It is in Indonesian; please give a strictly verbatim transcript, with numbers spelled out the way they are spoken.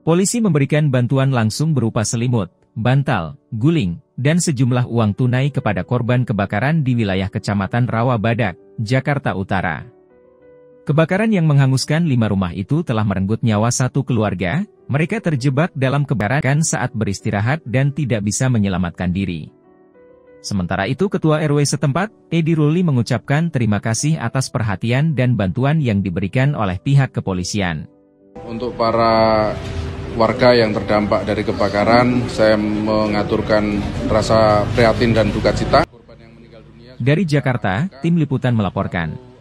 Polisi memberikan bantuan langsung berupa selimut, bantal, guling, dan sejumlah uang tunai kepada korban kebakaran di wilayah Kecamatan Rawabadak, Jakarta Utara. Kebakaran yang menghanguskan lima rumah itu telah merenggut nyawa satu keluarga. Mereka terjebak dalam kebakaran saat beristirahat dan tidak bisa menyelamatkan diri. Sementara itu Ketua R W setempat, Edi Ruli mengucapkan terima kasih atas perhatian dan bantuan yang diberikan oleh pihak kepolisian. Untuk para warga yang terdampak dari kebakaran, saya mengaturkan rasa prihatin dan duka cita. Dari Jakarta, Tim Liputan melaporkan.